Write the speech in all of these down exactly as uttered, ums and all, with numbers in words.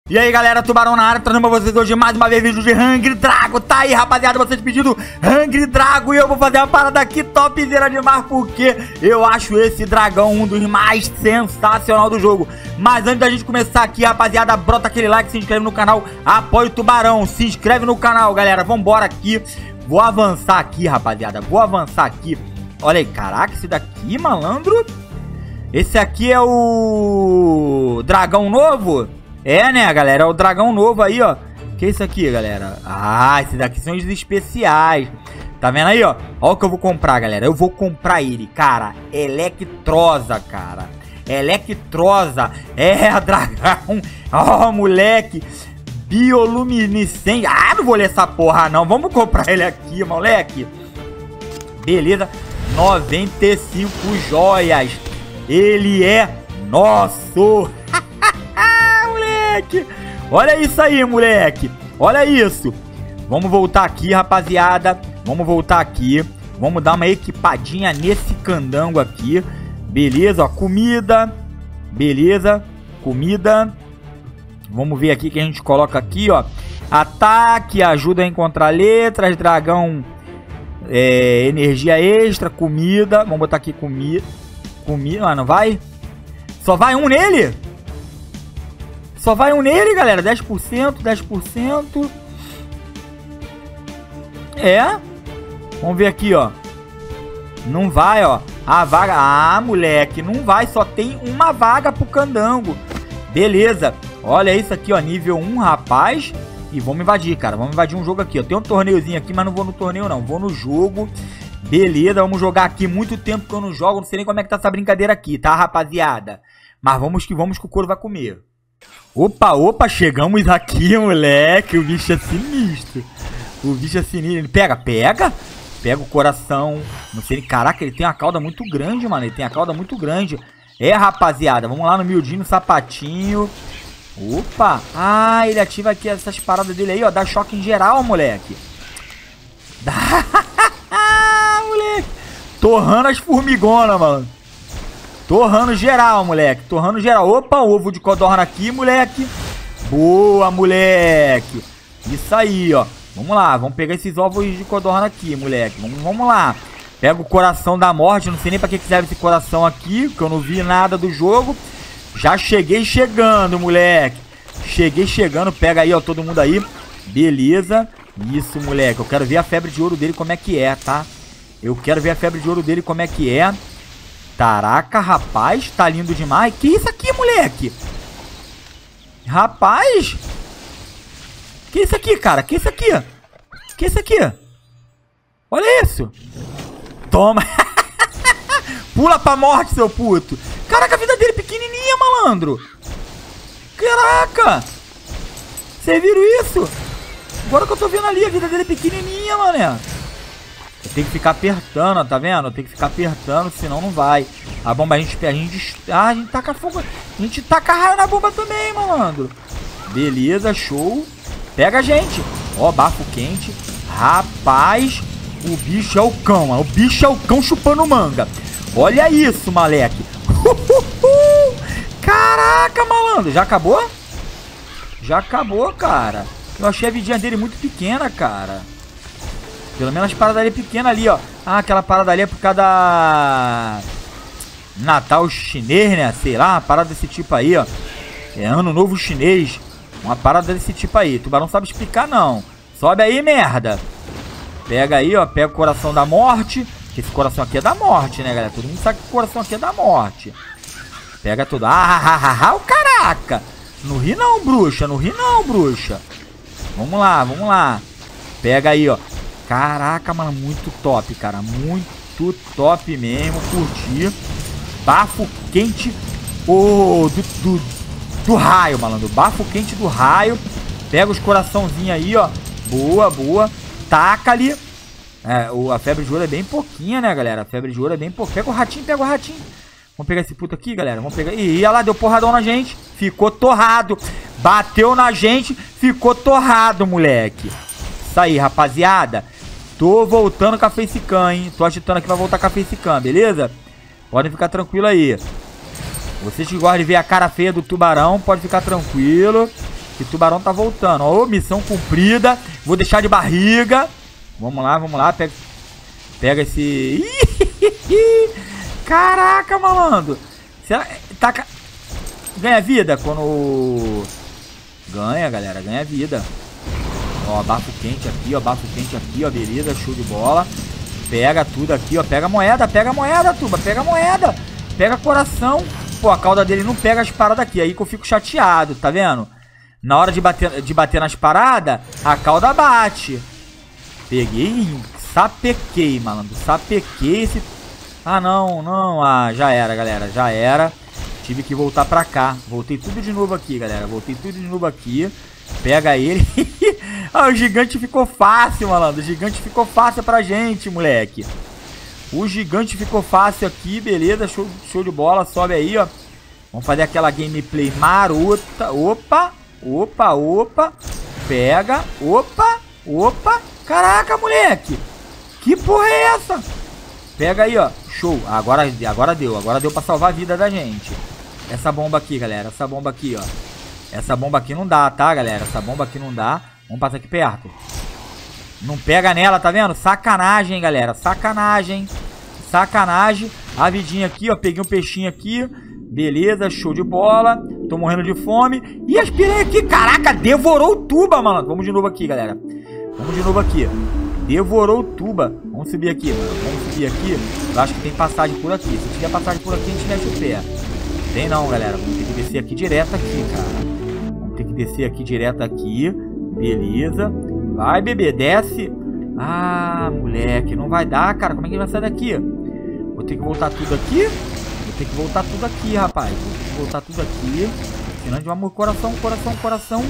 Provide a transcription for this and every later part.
E aí galera, Tubarão na área, trazendo pra vocês hoje mais uma vez vídeo de Hungry Dragon. Tá aí rapaziada, vocês pedindo Hungry Dragon. E eu vou fazer uma parada aqui topzera demais, porque eu acho esse dragão um dos mais sensacional do jogo. Mas antes da gente começar aqui, rapaziada, brota aquele like, se inscreve no canal, apoia o Tubarão, se inscreve no canal, galera. Vambora aqui, vou avançar aqui, rapaziada, vou avançar aqui. Olha aí, caraca, esse daqui, malandro. Esse aqui é o dragão novo? É, né, galera? É o dragão novo aí, ó. Que é isso aqui, galera? Ah, esses daqui são os especiais. Tá vendo aí, ó? Olha o que eu vou comprar, galera. Eu vou comprar ele, cara. Electrosa, cara. Electrosa. É, dragão. Ó, oh, moleque. Bioluminescente. Ah, não vou ler essa porra, não. Vamos comprar ele aqui, moleque. Beleza. noventa e cinco joias. Ele é nosso. Olha isso aí, moleque. Olha isso. Vamos voltar aqui, rapaziada. Vamos voltar aqui. Vamos dar uma equipadinha nesse candango aqui. Beleza, ó. Comida. Beleza. Comida. Vamos ver aqui que a gente coloca aqui, ó. Ataque, ajuda a encontrar letras. Dragão, é, energia extra. Comida. Vamos botar aqui comida. Comida. Ah, não vai? Só vai um nele? Só vai um nele, galera. dez por cento, dez por cento. É. Vamos ver aqui, ó. Não vai, ó. A vaga... Ah, moleque. Não vai. Só tem uma vaga pro candango. Beleza. Olha isso aqui, ó. Nível um, rapaz. E vamos invadir, cara. Vamos invadir um jogo aqui, ó. Tem um torneiozinho aqui, mas não vou no torneio, não. Vou no jogo. Beleza. Vamos jogar aqui. Muito tempo que eu não jogo. Não sei nem como é que tá essa brincadeira aqui, tá, rapaziada? Mas vamos que vamos que o couro vai comer. Opa, opa, chegamos aqui, moleque. O bicho é sinistro. O bicho é sinistro. Ele pega, pega. Pega o coração. Não sei, caraca, ele tem uma cauda muito grande, mano. Ele tem a cauda muito grande. É, rapaziada, vamos lá no miudinho, no sapatinho. Opa. Ah, ele ativa aqui essas paradas dele aí, ó. Dá choque em geral, moleque. Dá. Moleque. Torrando as formigonas, mano. Torrando geral, moleque. Torrando geral. Opa, ovo de codorna aqui, moleque. Boa, moleque. Isso aí, ó. Vamos lá. Vamos pegar esses ovos de codorna aqui, moleque. Vamos, vamos lá. Pega o coração da morte. Não sei nem pra que serve esse coração aqui, porque eu não vi nada do jogo. Já cheguei chegando, moleque. Cheguei chegando. Pega aí, ó. Todo mundo aí. Beleza. Isso, moleque. Eu quero ver a febre de ouro dele como é que é, tá? Eu quero ver a febre de ouro dele como é que é. Caraca, rapaz, tá lindo demais. Que isso aqui, moleque? Rapaz. Que isso aqui, cara? Que isso aqui? Que isso aqui? Olha isso. Toma. Pula pra morte, seu puto. Caraca, a vida dele é pequenininha, malandro. Caraca. Vocês viram isso? Agora que eu tô vendo ali, a vida dele é pequenininha, mané. Eu tenho que ficar apertando, ó, tá vendo? Eu tenho que ficar apertando, senão não vai. A bomba a gente... A gente ah, a gente taca fogo. A gente taca raio na bomba também, malandro. Beleza, show. Pega a gente. Ó, bafo quente. Rapaz, o bicho é o cão, mano. O bicho é o cão chupando manga. Olha isso, moleque. Caraca, malandro. Já acabou? Já acabou, cara. Eu achei a vidinha dele muito pequena, cara. Pelo menos as paradas ali pequenas ali, ó. Ah, aquela parada ali é por causa da... Natal chinês, né? Sei lá, uma parada desse tipo aí, ó. É ano novo chinês. Uma parada desse tipo aí. Tubarão sabe explicar, não. Sobe aí, merda. Pega aí, ó. Pega o coração da morte. Que esse coração aqui é da morte, né, galera? Todo mundo sabe que o coração aqui é da morte. Pega tudo. Ah, ah, ah, ah, o caraca. Não ri não, bruxa. Não ri não, bruxa. Vamos lá, vamos lá. Pega aí, ó. Caraca, mano, muito top, cara. Muito top mesmo. Curti. Bafo quente. Oh, do, do, do raio, malandro. Bafo quente do raio. Pega os coraçãozinhos aí, ó. Boa, boa. Taca ali. É, o, a febre de ouro é bem pouquinha, né, galera? A febre de ouro é bem pouquinha. Pega o ratinho, pega o ratinho. Vamos pegar esse puto aqui, galera. Vamos pegar. Ih, olha lá, deu porradão na gente. Ficou torrado. Bateu na gente. Ficou torrado, moleque. Isso aí, rapaziada. Tô voltando com a facecam, hein? Tô agitando aqui pra voltar com a facecam, beleza? Podem ficar tranquilo aí. Vocês que gostam de ver a cara feia do tubarão, pode ficar tranquilo. Que tubarão tá voltando. Ó, missão cumprida. Vou deixar de barriga. Vamos lá, vamos lá. Pega, pega esse... Caraca, malandro. Será... Tá... Ganha vida quando... Ganha, galera. Ganha vida. Ó, bafo quente aqui, ó. Bafo quente aqui, ó. Beleza, show de bola. Pega tudo aqui, ó. Pega a moeda, pega a moeda, Tuba. Pega a moeda. Pega coração. Pô, a cauda dele não pega as paradas aqui. Aí que eu fico chateado, tá vendo? Na hora de bater, de bater nas paradas, a cauda bate. Peguei, sapequei, malandro. Sapequei esse... Ah, não, não. Ah, já era, galera. Já era. Tive que voltar pra cá. Voltei tudo de novo aqui, galera. Voltei tudo de novo aqui. Pega ele. Ah, o gigante ficou fácil, malandro. O gigante ficou fácil pra gente, moleque. O gigante ficou fácil aqui, beleza. Show, show de bola. Sobe aí, ó. Vamos fazer aquela gameplay marota. Opa, opa, opa. Pega. Opa, opa. Caraca, moleque. Que porra é essa? Pega aí, ó. Show. Agora, agora deu. Agora deu pra salvar a vida da gente. Essa bomba aqui, galera. Essa bomba aqui, ó. Essa bomba aqui não dá, tá, galera? Essa bomba aqui não dá. Vamos passar aqui perto. Não pega nela, tá vendo? Sacanagem, galera. Sacanagem. Sacanagem. A vidinha aqui, ó. Peguei um peixinho aqui. Beleza, show de bola. Tô morrendo de fome. E as piranhas aqui, caraca, devorou o tuba, mano. Vamos de novo aqui, galera. Vamos de novo aqui. Devorou o tuba. Vamos subir aqui, mano. Vamos subir aqui. Eu acho que tem passagem por aqui. Se tiver passagem por aqui, a gente mexe o pé. Tem não, galera. Vamos ter que descer aqui direto aqui, cara. Vamos ter que descer aqui direto aqui. Beleza. Vai, bebê, desce. Ah, moleque, não vai dar, cara. Como é que vai sair daqui? Vou ter que voltar tudo aqui. Vou ter que voltar tudo aqui, rapaz. Vou ter que voltar tudo aqui. Senão a gente vai morrer. Coração, coração, coração.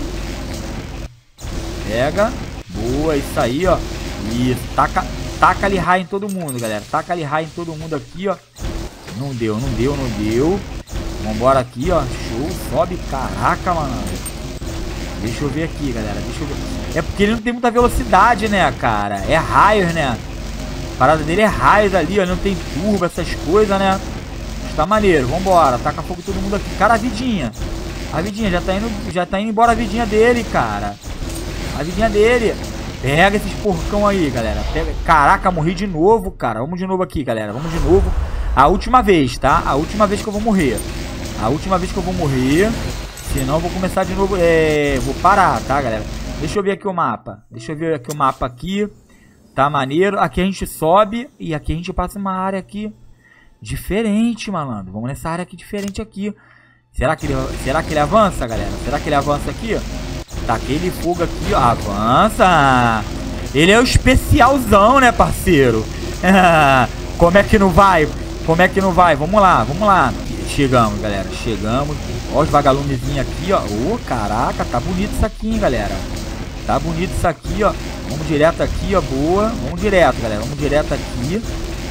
Pega. Boa, isso aí, ó. Isso. Taca, taca ali raio em todo mundo, galera. Taca ali raio em todo mundo aqui, ó. Não deu, não deu, não deu. Vambora aqui, ó. Show. Sobe. Caraca, mano. Deixa eu ver aqui, galera. Deixa eu ver. É porque ele não tem muita velocidade, né, cara? É raios, né? A parada dele é raios ali, ó. Ele não tem turbo, essas coisas, né? Mas tá maneiro. Vambora. Taca fogo todo mundo aqui. Cara, a vidinha. A vidinha. Já tá indo, já tá indo embora a vidinha dele, cara. A vidinha dele. Pega esses porcão aí, galera. Pega. Caraca, morri de novo, cara. Vamos de novo aqui, galera. Vamos de novo. A última vez, tá? A última vez que eu vou morrer. A última vez que eu vou morrer. Senão eu vou começar de novo. É... Vou parar, tá, galera? Deixa eu ver aqui o mapa. Deixa eu ver aqui o mapa aqui. Tá maneiro. Aqui a gente sobe. E aqui a gente passa uma área aqui diferente, malandro. Vamos nessa área aqui diferente aqui. Será que ele, será que ele avança, galera? Será que ele avança aqui? Tá aquele fogo aqui, ó. Avança! Ele é o especialzão, né, parceiro? Como é que não vai? Como é que não vai? Vamos lá, vamos lá. Chegamos, galera. Chegamos. Ó os vagalumezinhos aqui, ó. Ô, oh, caraca, tá bonito isso aqui, hein, galera. Tá bonito isso aqui, ó. Vamos direto aqui, ó. Boa. Vamos direto, galera. Vamos direto aqui.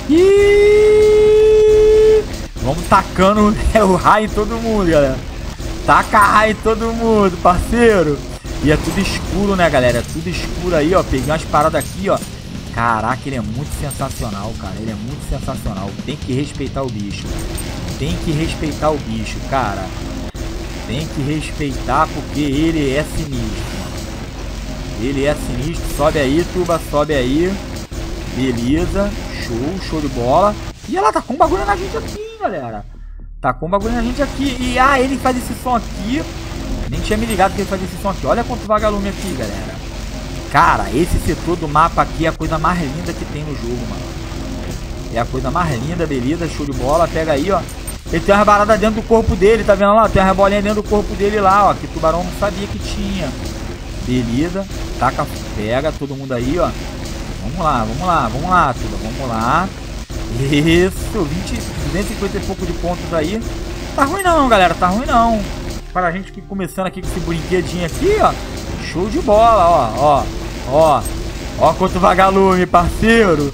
E vamos tacando o raio em todo mundo, galera. Taca raio em todo mundo, parceiro. E é tudo escuro, né, galera? É tudo escuro aí, ó. Peguei umas paradas aqui, ó. Caraca, ele é muito sensacional, cara. Ele é muito sensacional. Tem que respeitar o bicho. Tem que respeitar o bicho, cara. Tem que respeitar porque ele é sinistro. Ele é sinistro. Sobe aí, tuba. Sobe aí. Beleza. Show, show de bola. E ela tá com um bagulho na gente aqui, galera. Tá com um bagulho na gente aqui. E ah, ele faz esse som aqui. Nem tinha me ligado que ele fazia esse som aqui. Olha quanto vagalume aqui, galera. Cara, esse setor do mapa aqui é a coisa mais linda que tem no jogo, mano. É a coisa mais linda, beleza. Show de bola. Pega aí, ó. Ele tem uma barada dentro do corpo dele, tá vendo lá? Tem uma bolinha dentro do corpo dele lá, ó. Que o tubarão não sabia que tinha. Beleza. Taca, pega todo mundo aí, ó. Vamos lá, vamos lá, vamos lá, tuba. Vamos lá. Isso, vinte, duzentos e cinquenta e pouco de pontos aí. Tá ruim não, galera, tá ruim não. Para a gente que começando aqui com esse brinquedinho aqui, ó. Show de bola, ó, ó, ó. Ó quanto vagalume, parceiro.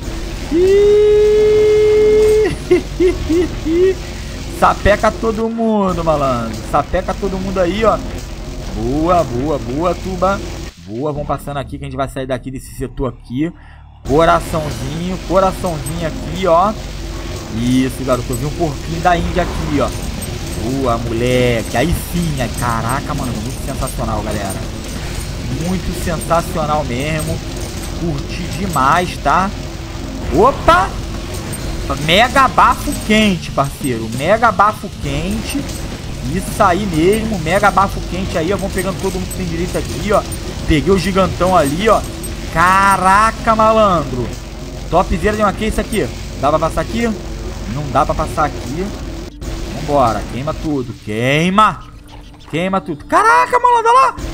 Sapeca todo mundo, malandro. Sapeca todo mundo aí, ó. Boa, boa, boa, tuba. Boa, vamos passando aqui que a gente vai sair daqui desse setor aqui. Coraçãozinho, coraçãozinho aqui, ó. Isso, garoto. Eu vi um porquinho da Índia aqui, ó. Boa, moleque. Aí sim. Aí, caraca, mano. Muito sensacional, galera. Muito sensacional mesmo. Curti demais, tá? Opa! Mega bafo quente, parceiro. Mega bafo quente. Isso aí mesmo. Mega bafo quente aí, ó. Vamos pegando todo mundo que tem direito aqui, ó. Peguei o gigantão ali, ó. Caraca, malandro. Topzera de uma que isso aqui. Dá pra passar aqui? Não dá pra passar aqui. Vambora. Queima tudo. Queima. Queima tudo. Caraca, malandro, olha lá.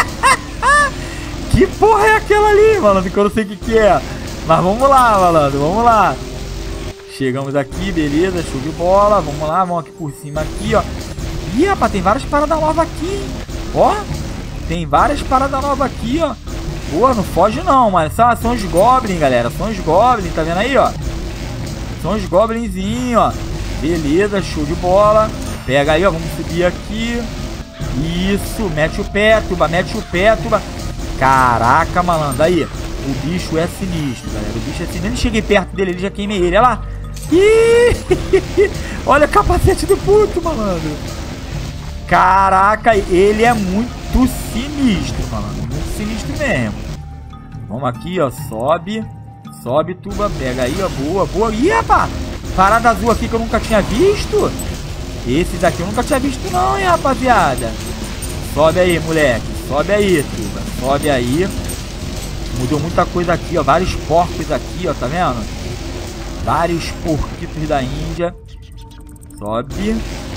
Que porra é aquela ali, malandro? Que eu não sei o que que é. Mas vamos lá, malandro. Vamos lá. Chegamos aqui, beleza. Show de bola. Vamos lá, vamos aqui por cima aqui, ó. Ih, rapaz, tem várias paradas novas aqui, hein? Ó. Tem várias paradas novas aqui, ó. Pô, não foge não, mano. São, são os goblins, galera. São os goblins, tá vendo aí, ó? São os goblinzinhos, ó. Beleza, show de bola. Pega aí, ó. Vamos subir aqui. Isso, mete o pé, tuba, mete o pé, tuba. Caraca, malandro. Aí, o bicho é sinistro, galera. O bicho é sinistro. Nem cheguei perto dele, ele já queimei ele. Olha lá. Ih! Olha o capacete do puto, malandro. Caraca, ele é muito sinistro, malandro. Muito sinistro mesmo. Vamos aqui, ó. Sobe. Sobe, tuba. Pega aí, ó. Boa, boa. Ih, rapaz. Parada azul aqui que eu nunca tinha visto. Esse daqui eu nunca tinha visto não, hein, rapaziada. Sobe aí, moleque. Sobe aí, tuba. Sobe aí. Mudou muita coisa aqui, ó. Vários porcos aqui, ó. Tá vendo? Vários porquitos da Índia. Sobe.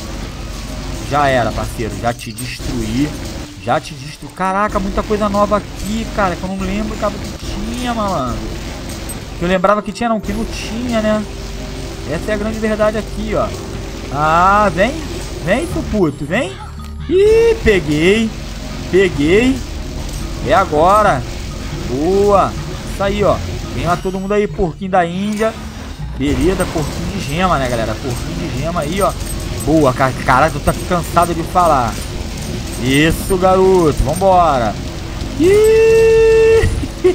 Já era, parceiro. Já te destruí. Já te destruí. Caraca, muita coisa nova aqui, cara. Que eu não lembro que tinha, malandro. Que eu lembrava que tinha, não. Que não tinha, né? Essa é a grande verdade aqui, ó. Ah, vem. Vem, seu puto. Vem. Ih, peguei. Peguei. É agora. Boa. Isso aí, ó. Vem lá todo mundo aí, porquinho da Índia. Beleza, porquinho de gema, né, galera? Porquinho de gema aí, ó. Boa, cara. Caralho, tu tá cansado de falar. Isso, garoto. Vambora. Ih!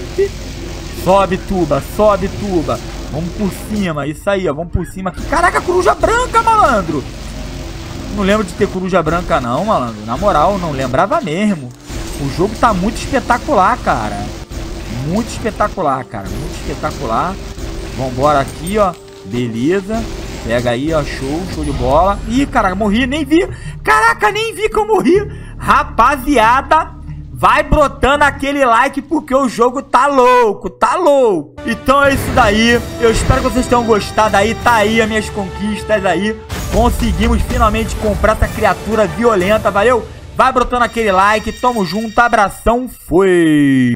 Sobe, tuba. Sobe, tuba. Vamos por cima. Isso aí, ó. Vamos por cima. Caraca, coruja branca, malandro. Não lembro de ter coruja branca, não, malandro. Na moral, não lembrava mesmo. O jogo tá muito espetacular, cara. Muito espetacular, cara. Muito espetacular. Vambora aqui, ó. Beleza. Pega aí, ó. Show, show de bola. Ih, caraca, morri, nem vi. Caraca, nem vi que eu morri. Rapaziada, vai brotando aquele like porque o jogo tá louco, tá louco. Então é isso daí. Eu espero que vocês tenham gostado aí. Tá aí as minhas conquistas aí. Conseguimos finalmente comprar essa criatura violenta, valeu? Vai brotando aquele like. Tamo junto, abração, foi!